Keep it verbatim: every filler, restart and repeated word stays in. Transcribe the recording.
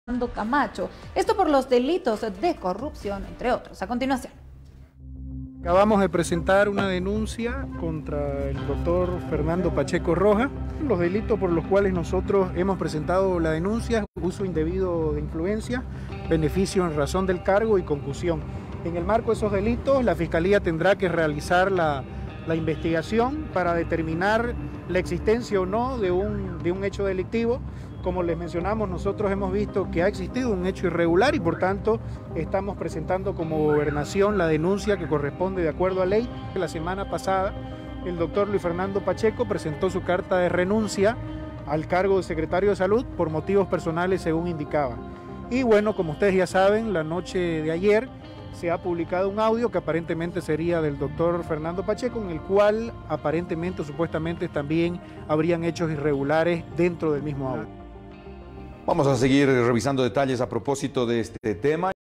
Fernando Camacho. Esto por los delitos de corrupción, entre otros. A continuación. Acabamos de presentar una denuncia contra el doctor Fernando Pacheco Rojas. Los delitos por los cuales nosotros hemos presentado la denuncia: uso indebido de influencia, beneficio en razón del cargo y concusión. En el marco de esos delitos, la Fiscalía tendrá que realizar la, la investigación para determinar la existencia o no de un, de un hecho delictivo. Como les mencionamos, nosotros hemos visto que ha existido un hecho irregular y por tanto estamos presentando como gobernación la denuncia que corresponde de acuerdo a ley. La semana pasada el doctor Luis Fernando Pacheco presentó su carta de renuncia al cargo de secretario de Salud por motivos personales, según indicaba. Y bueno, como ustedes ya saben, la noche de ayer se ha publicado un audio que aparentemente sería del doctor Fernando Pacheco, en el cual aparentemente o supuestamente también habrían hechos irregulares dentro del mismo audio. Vamos a seguir revisando detalles a propósito de este tema.